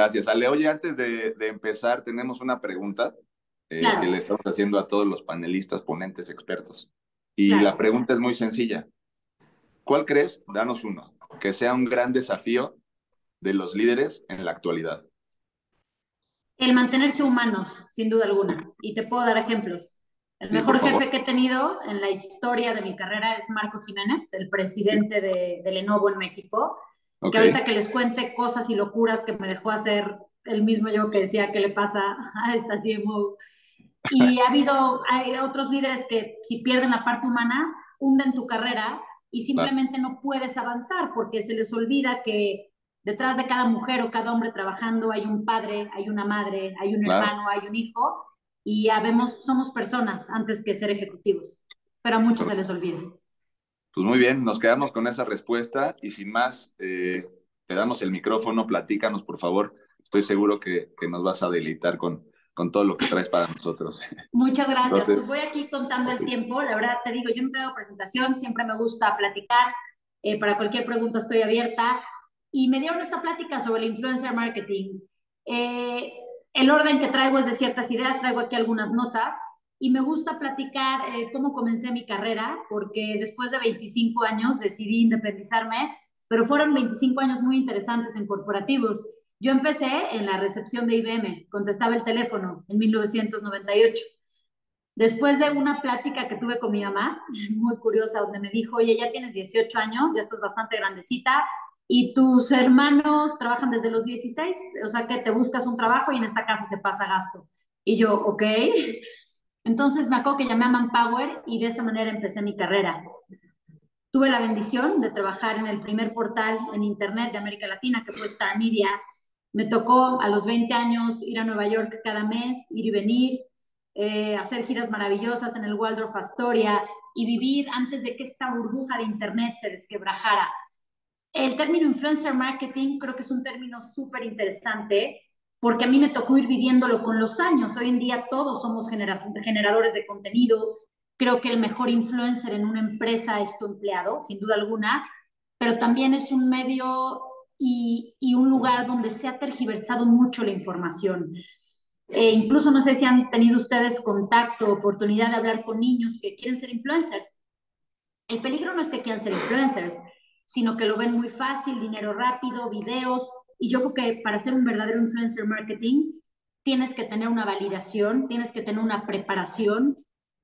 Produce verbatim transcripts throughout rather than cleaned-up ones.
Gracias, Ale. Oye, antes de, de empezar, tenemos una pregunta eh, que le Claro, estamos haciendo a todos los panelistas, ponentes, expertos. Y la claro. pregunta es muy sencilla. ¿Cuál crees, danos uno, que sea un gran desafío de los líderes en la actualidad? El mantenerse humanos, sin duda alguna. Y te puedo dar ejemplos. El Sí, por mejor favor. jefe que he tenido en la historia de mi carrera es Marco Jiménez, el Sí. presidente de, de Lenovo en México, que Ok, ahorita que les cuente cosas y locuras que me dejó hacer el mismo yo que decía que le pasa a esta C M O. Y ha habido, hay otros líderes que si pierden la parte humana, hunden tu carrera y claro, simplemente no puedes avanzar porque se les olvida que detrás de cada mujer o cada hombre trabajando hay un padre, hay una madre, hay un claro. hermano, hay un hijo y ya vemos, somos personas antes que ser ejecutivos, pero a muchos se les olvida. Pues muy bien, nos quedamos con esa respuesta y sin más, eh, te damos el micrófono, platícanos, por favor. Estoy seguro que, que nos vas a deleitar con, con todo lo que traes para nosotros. Muchas gracias. Pues Entonces, voy aquí contando ok, el tiempo. La verdad te digo, yo no traigo presentación, siempre me gusta platicar. Eh, para cualquier pregunta estoy abierta. Y me dieron esta plática sobre el influencer marketing. Eh, el orden que traigo es de ciertas ideas, traigo aquí algunas notas y me gusta platicar eh, cómo comencé mi carrera, porque después de veinticinco años decidí independizarme, pero fueron veinticinco años muy interesantes en corporativos. Yo empecé en la recepción de I B M, contestaba el teléfono en mil novecientos noventa y ocho. Después de una plática que tuve con mi mamá, muy curiosa, donde me dijo, oye, ya tienes dieciocho años, ya estás bastante grandecita, y tus hermanos trabajan desde los dieciséis, o sea que te buscas un trabajo y en esta casa se pasa gasto. Y yo, ok. Entonces me acuerdo que llamé a Manpower y de esa manera empecé mi carrera. Tuve la bendición de trabajar en el primer portal en Internet de América Latina, que fue Star Media. Me tocó a los veinte años ir a Nueva York cada mes, ir y venir, eh, hacer giras maravillosas en el Waldorf Astoria y vivir antes de que esta burbuja de Internet se desquebrajara. El término influencer marketing creo que es un término súper interesante porque a mí me tocó ir viviéndolo con los años. Hoy en día todos somos genera generadores de contenido. Creo que el mejor influencer en una empresa es tu empleado, sin duda alguna, pero también es un medio y, y un lugar donde se ha tergiversado mucho la información. Eh, incluso no sé si han tenido ustedes contacto, oportunidad de hablar con niños que quieren ser influencers. El peligro no es que quieran ser influencers, sino que lo ven muy fácil, dinero rápido, videos. Y yo creo que para ser un verdadero influencer marketing tienes que tener una validación, tienes que tener una preparación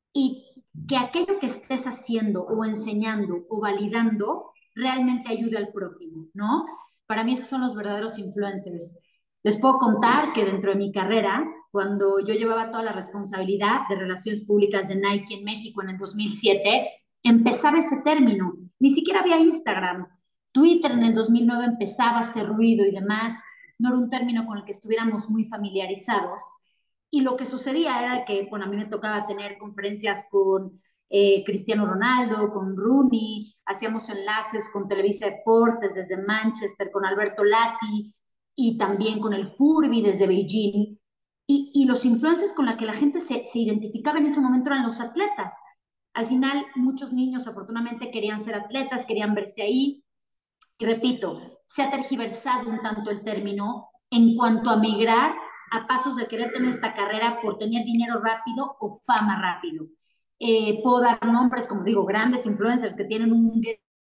y que aquello que estés haciendo o enseñando o validando realmente ayude al prójimo, ¿no? Para mí esos son los verdaderos influencers. Les puedo contar que dentro de mi carrera, cuando yo llevaba toda la responsabilidad de relaciones públicas de Nike en México en el dos mil siete, empezaba ese término. Ni siquiera había Instagram. Twitter en el dos mil nueve empezaba a hacer ruido y demás. No era un término con el que estuviéramos muy familiarizados. Y lo que sucedía era que, bueno, a mí me tocaba tener conferencias con eh, Cristiano Ronaldo, con Rooney, hacíamos enlaces con Televisa Deportes desde Manchester, con Alberto Lati y también con el Furby desde Beijing. Y, y los influencers con los que la gente se, se identificaba en ese momento eran los atletas. Al final, muchos niños afortunadamente querían ser atletas, querían verse ahí. Y repito, se ha tergiversado un tanto el término en cuanto a migrar a pasos de querer tener esta carrera por tener dinero rápido o fama rápido. Eh, puedo dar nombres, como digo, grandes influencers que tienen un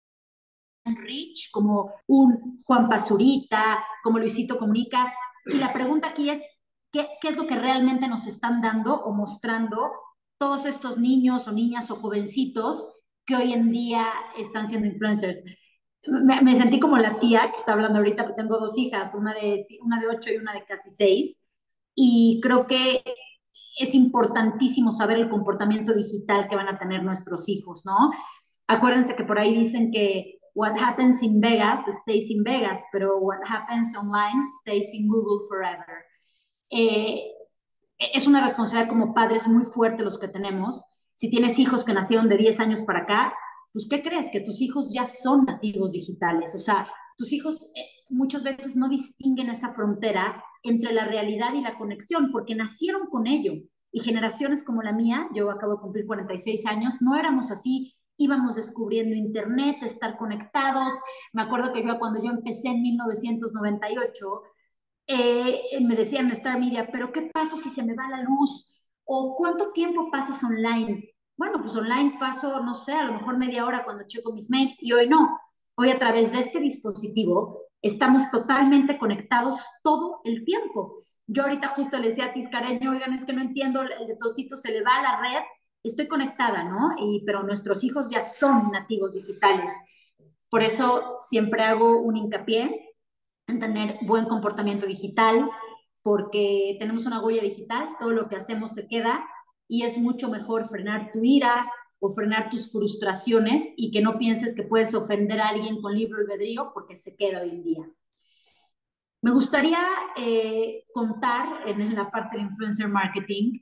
reach, como un Juan Pazurita, como Luisito Comunica. Y la pregunta aquí es, ¿qué, ¿qué es lo que realmente nos están dando o mostrando todos estos niños o niñas o jovencitos que hoy en día están siendo influencers? Me, me sentí como la tía que está hablando ahorita, porque tengo dos hijas, una de, una de ocho y una de casi seis, y creo que es importantísimo saber el comportamiento digital que van a tener nuestros hijos, ¿no? Acuérdense que por ahí dicen que what happens in Vegas stays in Vegas, pero what happens online stays in Google forever. Eh, es una responsabilidad como padres muy fuerte los que tenemos. Si tienes hijos que nacieron de diez años para acá, pues ¿qué crees? Que tus hijos ya son nativos digitales. O sea, tus hijos eh, muchas veces no distinguen esa frontera entre la realidad y la conexión porque nacieron con ello. Y generaciones como la mía, yo acabo de cumplir cuarenta y seis años, no éramos así, íbamos descubriendo internet, estar conectados. Me acuerdo que yo cuando yo empecé en mil novecientos noventa y ocho, eh, me decían en Star Media, pero ¿qué pasa si se me va la luz? ¿O cuánto tiempo pasas online? Bueno, pues online paso, no sé, a lo mejor media hora cuando checo mis mails y hoy no. Hoy a través de este dispositivo estamos totalmente conectados todo el tiempo. Yo ahorita justo le decía a Tiscareño, oigan, es que no entiendo, el tostito se le va a la red, estoy conectada, ¿no? Y, pero nuestros hijos ya son nativos digitales. Por eso siempre hago un hincapié en tener buen comportamiento digital, porque tenemos una huella digital, todo lo que hacemos se queda y es mucho mejor frenar tu ira o frenar tus frustraciones y que no pienses que puedes ofender a alguien con libre albedrío porque se queda hoy en día. Me gustaría eh, contar en la parte del influencer marketing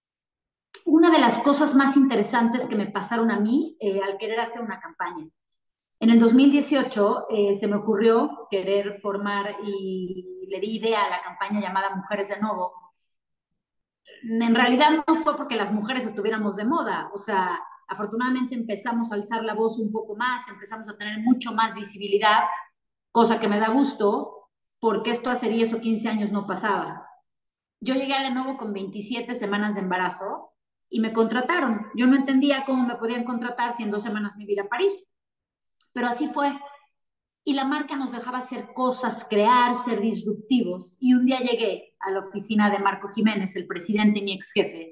una de las cosas más interesantes que me pasaron a mí eh, al querer hacer una campaña. En el dos mil dieciocho eh, se me ocurrió querer formar y le di idea a la campaña llamada Mujeres de Nuevo. En realidad no fue porque las mujeres estuviéramos de moda, o sea, afortunadamente empezamos a alzar la voz un poco más, empezamos a tener mucho más visibilidad, cosa que me da gusto, porque esto hace diez o quince años no pasaba. Yo llegué a Lenovo con veintisiete semanas de embarazo y me contrataron. Yo no entendía cómo me podían contratar si en dos semanas me iba a parir, pero así fue. Y la marca nos dejaba hacer cosas, crear, ser disruptivos. Y un día llegué a la oficina de Marco Jiménez, el presidente y mi ex jefe,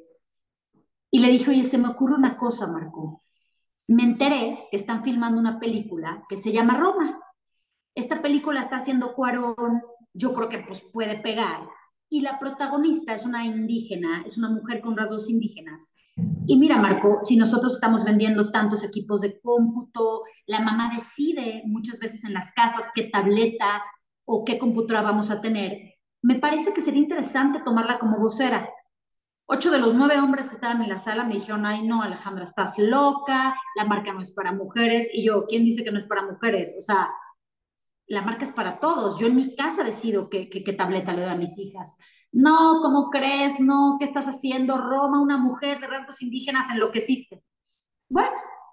y le dije, oye, se me ocurre una cosa, Marco. Me enteré que están filmando una película que se llama Roma. Esta película está haciendo Cuarón, yo creo que pues puede pegar. Y la protagonista es una indígena, es una mujer con rasgos indígenas. Y mira, Marco, si nosotros estamos vendiendo tantos equipos de cómputo, la mamá decide muchas veces en las casas qué tableta o qué computadora vamos a tener. Me parece que sería interesante tomarla como vocera. Ocho de los nueve hombres que estaban en la sala me dijeron, ay no, Alejandra, estás loca, la marca no es para mujeres. Y yo, ¿quién dice que no es para mujeres? O sea, la marca es para todos. Yo en mi casa decido qué, qué, qué tableta le doy a mis hijas. No, ¿cómo crees? No, ¿qué estás haciendo? Roma, una mujer de rasgos indígenas, enloqueciste. Bueno,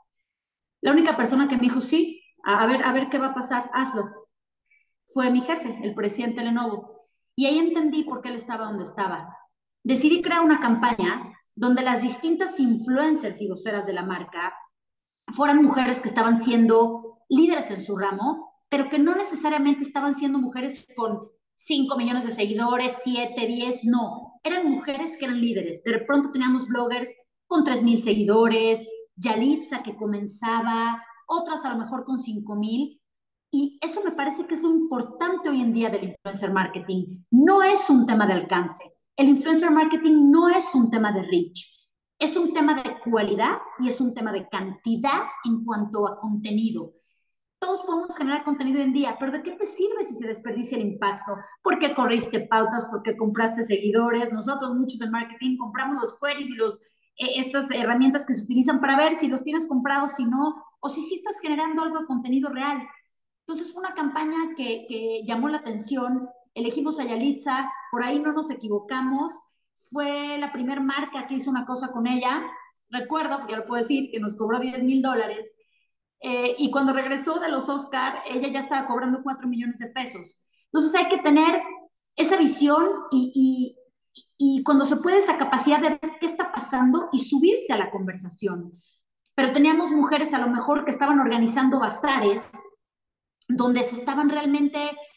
la única persona que me dijo, sí, a, a ver, a ver qué va a pasar, hazlo. Fue mi jefe, el presidente Lenovo. Y ahí entendí por qué él estaba donde estaba. Decidí crear una campaña donde las distintas influencers y voceras de la marca fueran mujeres que estaban siendo líderes en su ramo, pero que no necesariamente estaban siendo mujeres con cinco millones de seguidores, siete, diez, no. Eran mujeres que eran líderes. De pronto teníamos bloggers con tres mil seguidores, Yalitza que comenzaba, otras a lo mejor con cinco mil. Y eso me parece que es lo importante hoy en día del influencer marketing. No es un tema de alcance. El influencer marketing no es un tema de reach. Es un tema de cualidad y es un tema de cantidad en cuanto a contenido. Todos podemos generar contenido hoy en día, pero ¿de qué te sirve si se desperdicia el impacto? ¿Por qué corriste pautas? ¿Por qué compraste seguidores? Nosotros, muchos en marketing, compramos los queries y los, eh, estas herramientas que se utilizan para ver si los tienes comprados, si no, o si sí estás generando algo de contenido real. Entonces fue una campaña que, que llamó la atención, elegimos a Yalitza, por ahí no nos equivocamos, fue la primera marca que hizo una cosa con ella, recuerdo, porque ya lo puedo decir, que nos cobró diez mil dólares, eh, y cuando regresó de los Oscar, ella ya estaba cobrando cuatro millones de pesos. Entonces hay que tener esa visión y, y, y cuando se puede esa capacidad de ver qué está pasando y subirse a la conversación. Pero teníamos mujeres a lo mejor que estaban organizando bazares donde se estaban realmente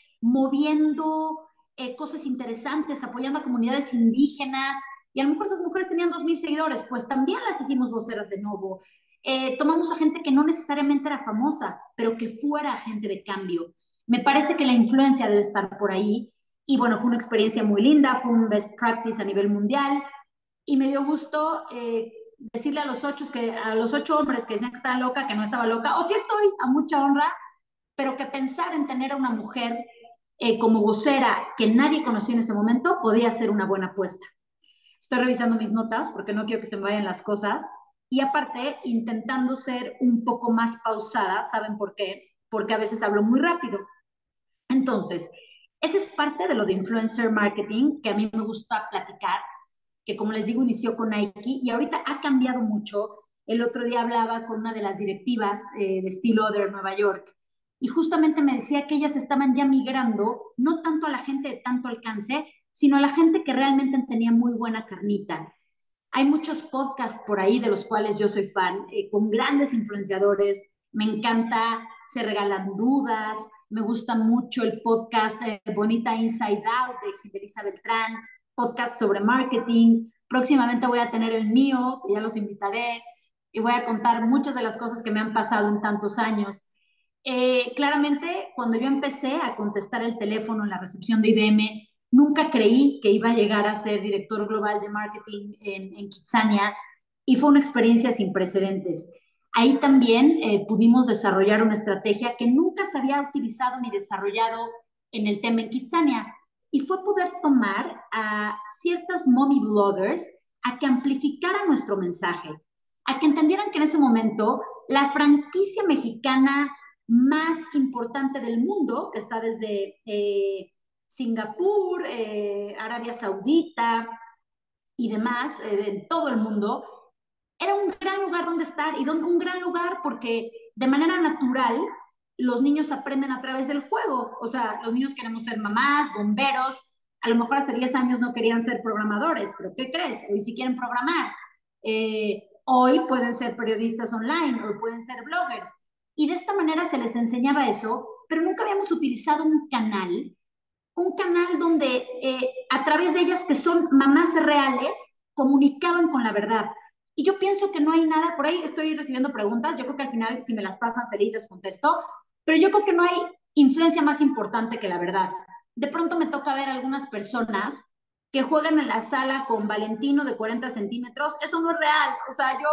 moviendo eh, cosas interesantes, apoyando a comunidades indígenas, y a lo mejor esas mujeres tenían dos mil seguidores, pues también las hicimos voceras de nuevo. Eh, tomamos a gente que no necesariamente era famosa, pero que fuera agente de cambio. Me parece que la influencia debe estar por ahí, y bueno, fue una experiencia muy linda, fue un best practice a nivel mundial, y me dio gusto eh, decirle a los, ocho, que, a los ocho hombres que decían que estaba loca, que no estaba loca, o sí estoy, a mucha honra, pero que pensar en tener a una mujer eh, como vocera que nadie conocía en ese momento podía ser una buena apuesta. Estoy revisando mis notas porque no quiero que se me vayan las cosas y aparte intentando ser un poco más pausada, ¿saben por qué? Porque a veces hablo muy rápido. Entonces, esa es parte de lo de influencer marketing que a mí me gusta platicar, que como les digo inició con Nike y ahorita ha cambiado mucho. El otro día hablaba con una de las directivas eh, de Estilo de Nueva York y justamente me decía que ellas estaban ya migrando, no tanto a la gente de tanto alcance, sino a la gente que realmente tenía muy buena carnita. Hay muchos podcasts por ahí de los cuales yo soy fan, eh, con grandes influenciadores. Me encanta Se Regalan Dudas, me gusta mucho el podcast eh, Bonita Inside Out de Gilberisa Beltrán, podcast sobre marketing. Próximamente voy a tener el mío, que ya los invitaré, y voy a contar muchas de las cosas que me han pasado en tantos años. Eh, claramente, cuando yo empecé a contestar el teléfono en la recepción de I B M, nunca creí que iba a llegar a ser director global de marketing en, en Kitsania y fue una experiencia sin precedentes. Ahí también eh, pudimos desarrollar una estrategia que nunca se había utilizado ni desarrollado en el tema en Kitsania y fue poder tomar a ciertas mommy bloggers a que amplificaran nuestro mensaje, a que entendieran que en ese momento la franquicia mexicana más importante del mundo, que está desde eh, Singapur, eh, Arabia Saudita y demás, eh, en todo el mundo, era un gran lugar donde estar y don, un gran lugar porque de manera natural los niños aprenden a través del juego. O sea, los niños queremos ser mamás, bomberos, a lo mejor hace diez años no querían ser programadores, pero ¿qué crees? Hoy sí quieren programar. Eh, hoy pueden ser periodistas online, hoy pueden ser bloggers. Y de esta manera se les enseñaba eso, pero nunca habíamos utilizado un canal un canal donde eh, a través de ellas que son mamás reales comunicaban con la verdad. Y yo pienso que no hay nada, por ahí estoy recibiendo preguntas, yo creo que al final si me las pasan feliz les contesto, pero yo creo que no hay influencia más importante que la verdad. De pronto me toca ver algunas personas que juegan en la sala con Valentino de cuarenta centímetros, eso no es real, o sea, yo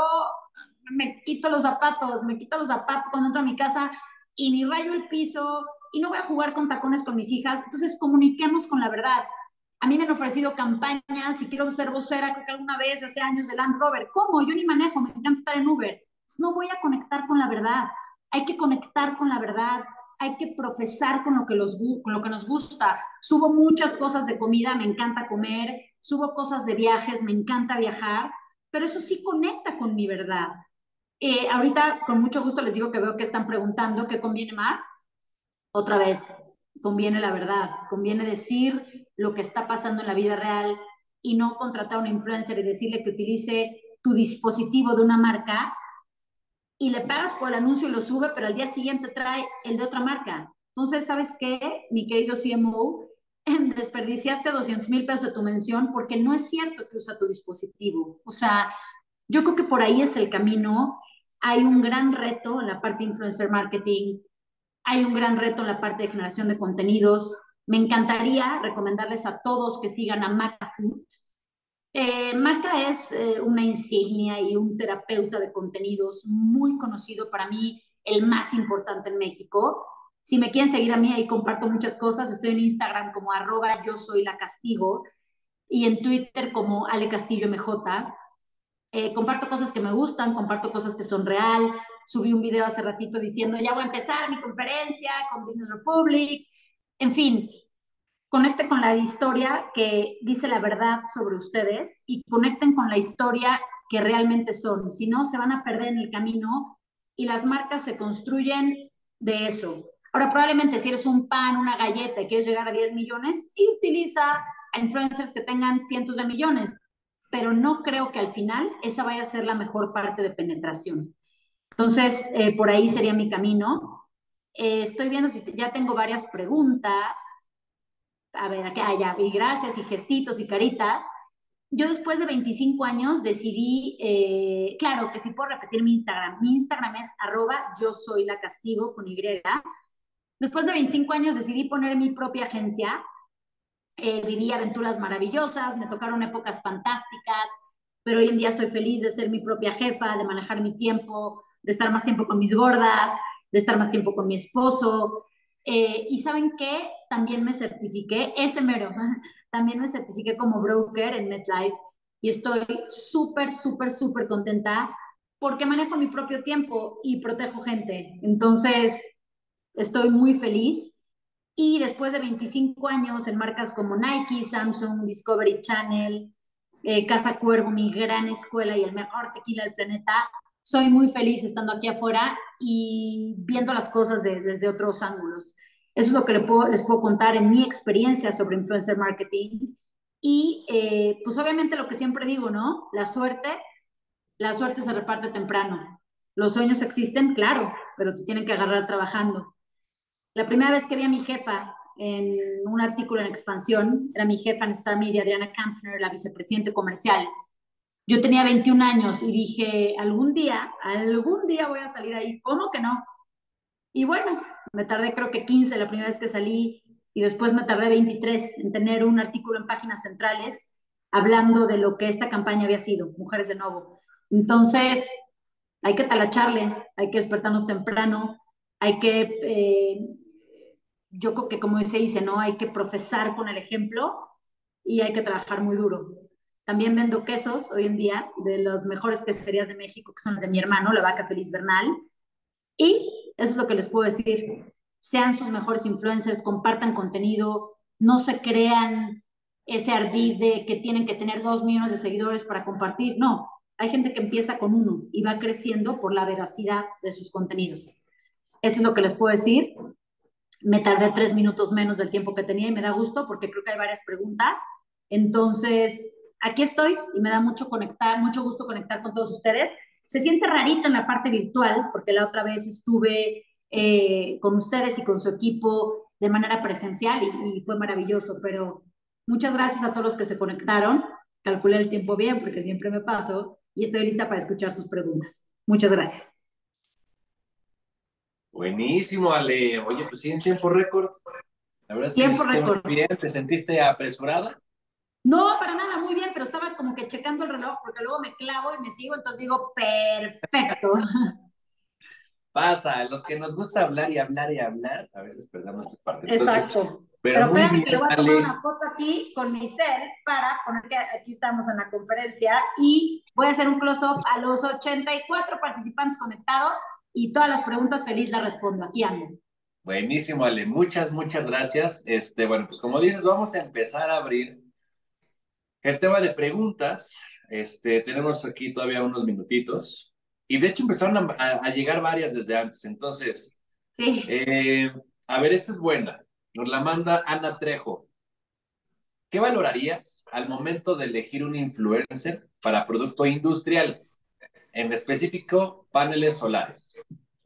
me quito los zapatos, me quito los zapatos cuando entro a mi casa y ni rayo el piso, y no voy a jugar con tacones con mis hijas. Entonces, comuniquemos con la verdad. A mí me han ofrecido campañas, si quiero ser vocera, creo que alguna vez hace años de Land Rover. ¿Cómo? Yo ni manejo, me encanta estar en Uber. No voy a conectar con la verdad. Hay que conectar con la verdad. Hay que profesar con lo que, los, con lo que nos gusta. Subo muchas cosas de comida, me encanta comer. Subo cosas de viajes, me encanta viajar. Pero eso sí conecta con mi verdad. Eh, ahorita, con mucho gusto, les digo que veo que están preguntando qué conviene más. Otra vez, conviene la verdad, conviene decir lo que está pasando en la vida real y no contratar a un influencer y decirle que utilice tu dispositivo de una marca y le pagas por el anuncio y lo sube, pero al día siguiente trae el de otra marca. Entonces, ¿sabes qué, mi querido C M O? Desperdiciaste doscientos mil pesos de tu mención porque no es cierto que usa tu dispositivo. O sea, yo creo que por ahí es el camino. Hay un gran reto en la parte de influencer marketing, hay un gran reto en la parte de generación de contenidos. Me encantaría recomendarles a todos que sigan a Maca Food. Eh, Maca es eh, una insignia y un terapeuta de contenidos muy conocido, para mí el más importante en México. Si me quieren seguir a mí, ahí comparto muchas cosas. Estoy en Instagram como arroba yo soy la castigo y en Twitter como Ale Castillo M J. Eh, comparto cosas que me gustan, comparto cosas que son real. Subí un video hace ratito diciendo, ya voy a empezar mi conferencia con Business Republic. En fin, conecten con la historia que dice la verdad sobre ustedes y conecten con la historia que realmente son. Si no, se van a perder en el camino y las marcas se construyen de eso. Ahora, probablemente si eres un pan, una galleta y quieres llegar a diez millones, sí utiliza a influencers que tengan cientos de millones, pero no creo que al final esa vaya a ser la mejor parte de penetración. Entonces, eh, por ahí sería mi camino. Eh, estoy viendo si ya tengo varias preguntas. A ver, aquí, ah, ya, y gracias, y gestitos y caritas. Yo después de veinticinco años decidí, eh, claro, que sí puedo repetir mi Instagram. Mi Instagram es arroba yo soy la castigo con Y. Después de veinticinco años decidí poner mi propia agencia. Eh, viví aventuras maravillosas, me tocaron épocas fantásticas, pero hoy en día soy feliz de ser mi propia jefa, de manejar mi tiempo, de estar más tiempo con mis gordas, de estar más tiempo con mi esposo. Eh, y ¿saben qué? También me certifiqué, ese mero, también me certifiqué como broker en MetLife y estoy súper, súper, súper contenta porque manejo mi propio tiempo y protejo gente. Entonces, estoy muy feliz. Y después de veinticinco años en marcas como Nike, Samsung, Discovery Channel, eh, Casa Cuervo, mi gran escuela y el mejor tequila del planeta, soy muy feliz estando aquí afuera y viendo las cosas de- desde otros ángulos. Eso es lo que le puedo- les puedo contar en mi experiencia sobre influencer marketing. Y eh, pues obviamente lo que siempre digo, ¿no? La suerte, la suerte se reparte temprano. Los sueños existen, claro, pero te tienen que agarrar trabajando. La primera vez que vi a mi jefa en un artículo en Expansión, era mi jefa en Star Media, Adriana Kampfner, la vicepresidente comercial. Yo tenía veintiún años y dije, algún día, algún día voy a salir ahí. ¿Cómo que no? Y bueno, me tardé creo que quince la primera vez que salí y después me tardé veintitrés en tener un artículo en páginas centrales hablando de lo que esta campaña había sido, Mujeres de Nuevo. Entonces, hay que talacharle, hay que despertarnos temprano, hay que, eh, yo creo que como se dice, ¿no? Hay que profesar con el ejemplo y hay que trabajar muy duro. También vendo quesos hoy en día de las mejores queserías de México, que son las de mi hermano, la Vaca Feliz Bernal. Y eso es lo que les puedo decir. Sean sus mejores influencers, compartan contenido, no se crean ese ardid de que tienen que tener dos millones de seguidores para compartir. No, hay gente que empieza con uno y va creciendo por la veracidad de sus contenidos. Eso es lo que les puedo decir. Me tardé tres minutos menos del tiempo que tenía y me da gusto porque creo que hay varias preguntas. Entonces, aquí estoy y me da mucho conectar, mucho gusto conectar con todos ustedes. Se siente rarita en la parte virtual porque la otra vez estuve eh, con ustedes y con su equipo de manera presencial y, y fue maravilloso, pero muchas gracias a todos los que se conectaron. Calculé el tiempo bien porque siempre me paso y estoy lista para escuchar sus preguntas. Muchas gracias. Buenísimo, Ale. Oye, pues sí, en tiempo récord. La verdad es que lo Tiempo hiciste muy récord. bien. ¿Te sentiste apresurada? No, para nada, muy bien, pero estaba como que checando el reloj porque luego me clavo y me sigo, entonces digo, perfecto. Pasa, a los que nos gusta hablar y hablar y hablar, a veces perdemos esa parte. Entonces, Exacto. pero Pero muy espérame bien, que le voy a tomar Ale. una foto aquí con mi cel para poner que aquí estamos en la conferencia y voy a hacer un close-up a los ochenta y cuatro participantes conectados y todas las preguntas feliz las respondo. Aquí ando. Buenísimo, Ale. Muchas, muchas gracias. Este, bueno, pues como dices, vamos a empezar a abrir el tema de preguntas. Este, tenemos aquí todavía unos minutitos. Y de hecho empezaron a, a, a llegar varias desde antes. Entonces, Sí. eh, a ver, esta es buena. Nos la manda Ana Trejo. ¿Qué valorarías al momento de elegir un influencer para producto industrial? En específico, paneles solares.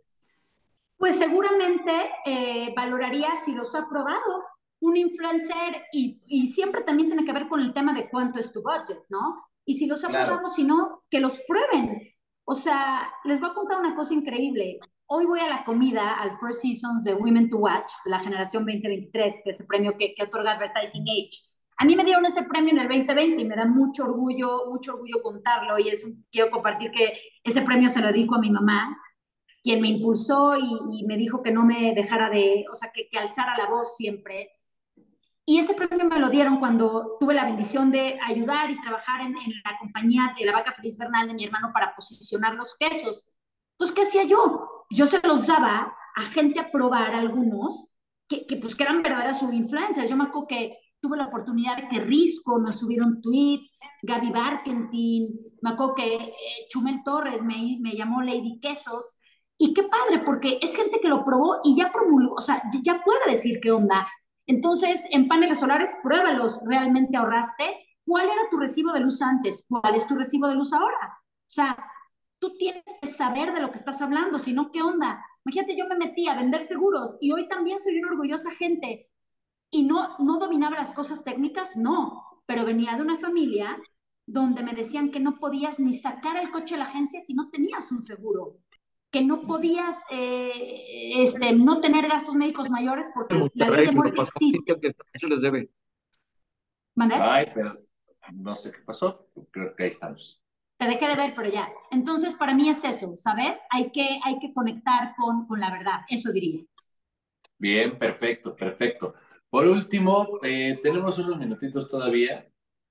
Pues seguramente eh, valoraría si los ha probado un influencer y, y, siempre también tiene que ver con el tema de cuánto es tu budget, ¿no? Y si los ha Claro. probado, si no, que los prueben. O sea, les voy a contar una cosa increíble. Hoy voy a la comida al First Seasons de Women to Watch, de la generación veinte veintitrés, que es el premio que, que otorga Advertising Age. A mí me dieron ese premio en el veinte veinte y me da mucho orgullo, mucho orgullo contarlo y es, quiero compartir que ese premio se lo dedico a mi mamá, quien me impulsó y, y, me dijo que no me dejara de, o sea, que, que alzara la voz siempre. Y ese premio me lo dieron cuando tuve la bendición de ayudar y trabajar en, en la compañía de la Vaca Feliz Bernal de mi hermano para posicionar los quesos. Entonces, ¿qué hacía yo? Yo se los daba a gente a probar algunos que, que pues que eran verdaderas influencers. Yo me acuerdo que tuve la oportunidad de que Risco nos subiera un tweet, Gaby Barkentin, me acuerdo que eh, Chumel Torres me, me llamó Lady Quesos. Y qué padre, porque es gente que lo probó y ya promulgó, o sea, ya puede decir qué onda. Entonces, en paneles solares, pruébalos. ¿Realmente ahorraste? ¿Cuál era tu recibo de luz antes? ¿Cuál es tu recibo de luz ahora? O sea, tú tienes que saber de lo que estás hablando, si no, ¿qué onda? Imagínate, yo me metí a vender seguros y hoy también soy una orgullosa gente y no, no dominaba las cosas técnicas, no, pero venía de una familia donde me decían que no podías ni sacar el coche de la agencia si no tenías un seguro, que no podías eh, este, no tener gastos médicos mayores porque la ley Monterrey, de pero Murphy pasó existe. que se les debe. ¿Mandé? Ay, pero no sé qué pasó. Creo que ahí estamos. Te dejé de ver, pero ya. Entonces, para mí es eso, ¿sabes? Hay que, hay que conectar con, con la verdad, eso diría. Bien, perfecto, perfecto. Por último, eh, tenemos unos minutitos todavía.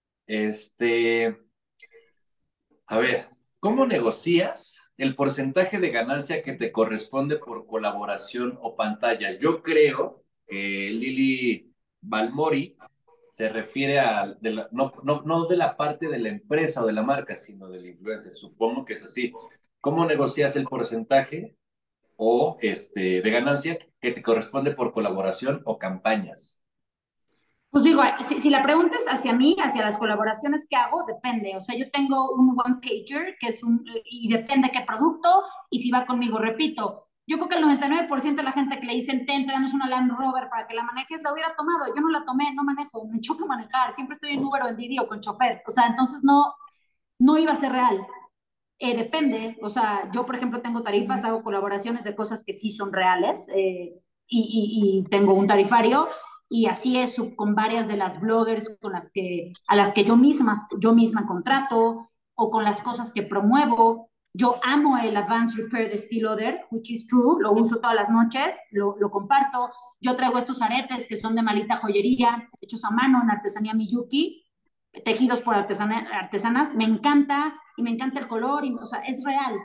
Este, a ver, ¿cómo negocias el porcentaje de ganancia que te corresponde por colaboración o pantalla? Yo creo que Lili Balmori se refiere a, de la, no, no, no de la parte de la empresa o de la marca, sino del influencer. Supongo que es así. ¿cómo negocias el porcentaje o este, de ganancia que te corresponde por colaboración o campañas? Pues digo, si, si la pregunta es hacia mí, hacia las colaboraciones que hago, depende. O sea, yo tengo un one pager que es un, y depende qué producto y si va conmigo, repito. Yo creo que el noventa y nueve por ciento de la gente que le dicen, ten, te damos una Land Rover para que la manejes, la hubiera tomado. Yo no la tomé, no manejo, me choca manejar. Siempre estoy en Uber o en Didi o con chofer. O sea, entonces no, no iba a ser real. Eh, depende, o sea, yo por ejemplo tengo tarifas, hago colaboraciones de cosas que sí son reales eh, y, y, y, tengo un tarifario y así es con varias de las bloggers con las que, a las que yo misma, yo misma contrato o con las cosas que promuevo. Yo amo el Advanced Repair de Steel Other, which is true, lo uso todas las noches, lo, lo comparto. Yo traigo estos aretes que son de Malita Joyería, hechos a mano en artesanía Miyuki, tejidos por artesana, artesanas, me encanta y me encanta el color, y, o sea, es real.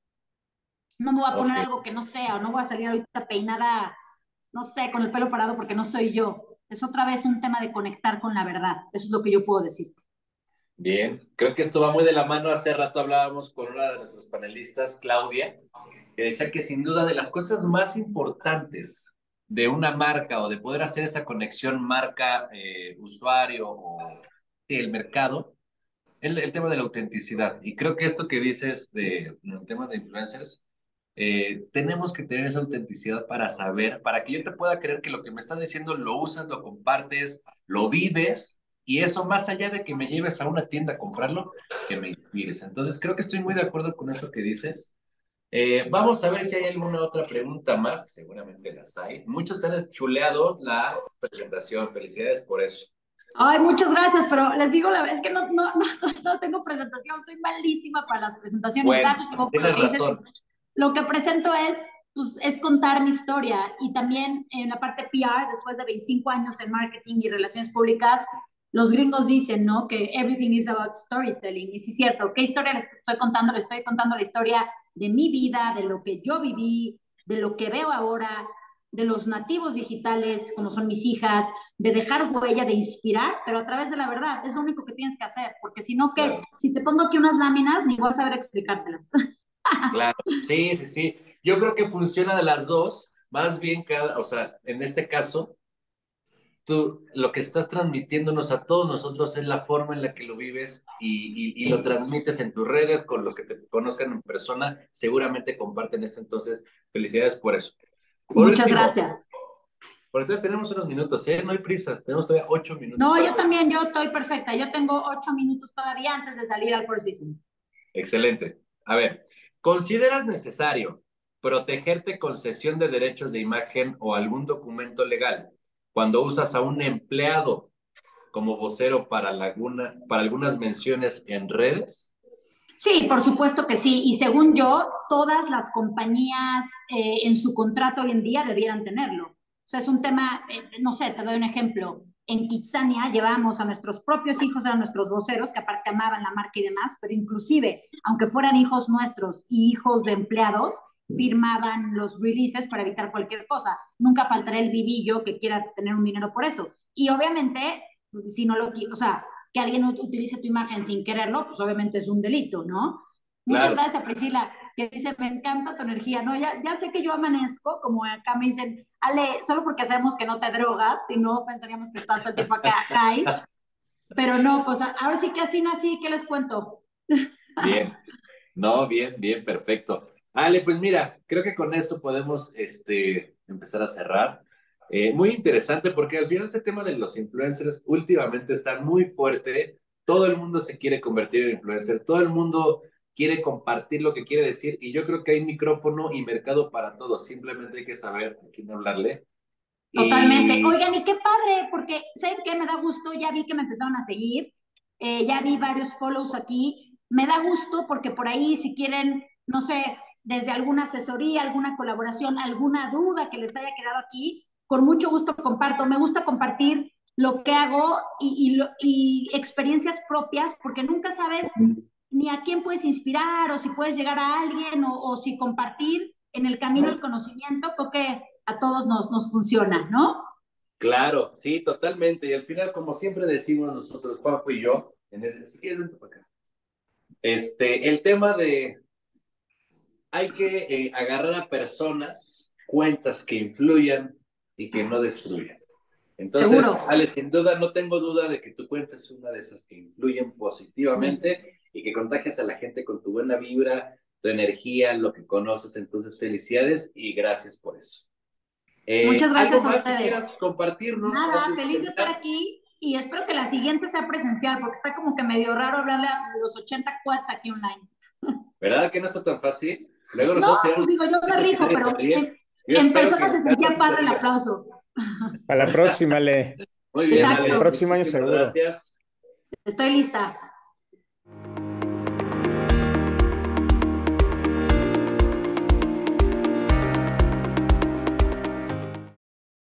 No me voy a poner Ok, algo que no sea, o no voy a salir ahorita peinada, no sé, con el pelo parado porque no soy yo. Es otra vez un tema de conectar con la verdad. Eso es lo que yo puedo decir. bien. Creo que esto va muy de la mano. Hace rato hablábamos con una de nuestras panelistas, Claudia, que decía que sin duda de las cosas más importantes de una marca o de poder hacer esa conexión marca-usuario o sí, el mercado, el, el tema de la autenticidad. Y creo que esto que dices de, el tema de influencers, eh, tenemos que tener esa autenticidad para saber, para que yo te pueda creer que lo que me estás diciendo lo usas, lo compartes, lo vives, y eso más allá de que me lleves a una tienda a comprarlo, que me inspires. Entonces creo que estoy muy de acuerdo con eso que dices. Eh, vamos a ver si hay alguna otra pregunta más, que seguramente las hay. Muchos han chuleado la presentación, felicidades por eso. Ay, muchas gracias, pero les digo la verdad es que no, no, no, no tengo presentación, soy malísima para las presentaciones. Bueno, Gracias, Ivonne, por lo tienes que dices. razón. Lo que presento es, pues, es contar mi historia y también en la parte P R, después de veinticinco años en marketing y relaciones públicas, los gringos dicen, ¿no? Que everything is about storytelling. Y sí es cierto, ¿qué historia les estoy contando? Les estoy contando la historia de mi vida, de lo que yo viví, de lo que veo ahora, de los nativos digitales, como son mis hijas, de dejar huella, de inspirar, pero a través de la verdad. Es lo único que tienes que hacer, porque si no, ¿qué? Claro. Si te pongo aquí unas láminas, ni vas a saber explicártelas. Claro, sí, sí, sí. Yo creo que funciona de las dos, más bien cada, o sea, en este caso, tú lo que estás transmitiéndonos a todos nosotros es la forma en la que lo vives y, y, y lo transmites en tus redes con los que te conozcan en persona, seguramente comparten esto, entonces, felicidades por eso. Por Muchas último, gracias. por ahorita tenemos unos minutos, ¿eh? No hay prisa, tenemos todavía ocho minutos No, para yo hacer. también, yo estoy perfecta. Yo tengo ocho minutos todavía antes de salir al Four Seasons. Excelente. A ver, ¿consideras necesario protegerte con cesión de derechos de imagen o algún documento legal cuando usas a un empleado como vocero para, alguna, para algunas menciones en redes? Sí, por supuesto que sí. Y según yo, todas las compañías eh, en su contrato hoy en día debieran tenerlo. O sea, es un tema, eh, no sé, te doy un ejemplo. En Kitsania llevamos a nuestros propios hijos, eran nuestros voceros, que aparte amaban la marca y demás, pero inclusive, aunque fueran hijos nuestros y hijos de empleados, firmaban los releases para evitar cualquier cosa. Nunca faltará el vivillo que quiera tener un dinero por eso. Y obviamente, si no lo, o sea, que alguien utilice tu imagen sin quererlo, pues obviamente es un delito, ¿no? Muchas Claro, gracias, Priscila, que dice, me encanta tu energía, ¿no? Ya, ya sé que yo amanezco, como acá me dicen, Ale, solo porque sabemos que no te drogas, si no pensaríamos que estás todo el tiempo acá, high, pero no, pues ahora sí que así nací, ¿qué les cuento? bien. No, bien, bien, perfecto. Ale, pues mira, creo que con esto podemos este, empezar a cerrar. Eh, muy interesante porque al final ese tema de los influencers últimamente está muy fuerte. Todo el mundo se quiere convertir en influencer, todo el mundo quiere compartir lo que quiere decir y yo creo que hay micrófono y mercado para todos. Simplemente hay que saber a quién hablarle. Totalmente. Y Oigan, y qué padre, porque ¿saben qué? Me da gusto, ya vi que me empezaron a seguir, eh, ya vi varios follows aquí, me da gusto porque por ahí si quieren, no sé, desde alguna asesoría, alguna colaboración, alguna duda que les haya quedado aquí, con mucho gusto comparto. Me gusta compartir lo que hago y, y, lo, y experiencias propias porque nunca sabes ni a quién puedes inspirar o si puedes llegar a alguien o, o si compartir en el camino el conocimiento, creo que a todos nos, nos funciona, ¿no? claro, sí, totalmente. Y al final, como siempre decimos nosotros, Juanjo y yo, en ese, si quieres, vente para acá. Este, el tema de hay que eh, agarrar a personas, cuentas que influyan y que no destruyan. Entonces, Seguro. Ale, sin duda, no tengo duda de que tu cuenta es una de esas que influyen positivamente y que contagias a la gente con tu buena vibra, tu energía, lo que conoces. Entonces, felicidades y gracias por eso. Eh, Muchas ¿algo gracias a más que ustedes. quieras compartirnos? Nada, antes feliz de estar terminar? aquí y espero que la siguiente sea presencial porque está como que medio raro hablarle a los ochenta quads aquí online. ¿Verdad que no está tan fácil? Luego No, nosotros pues tenemos digo, yo me chistes y rifo, nadie se pero ríe. en, Yo en espero que persona en se casa sentía sí se padre el rían. aplauso. A la próxima, Le. Muy bien, Exacto. Ale. El próximo año Muchísimas seguro. gracias. Estoy lista.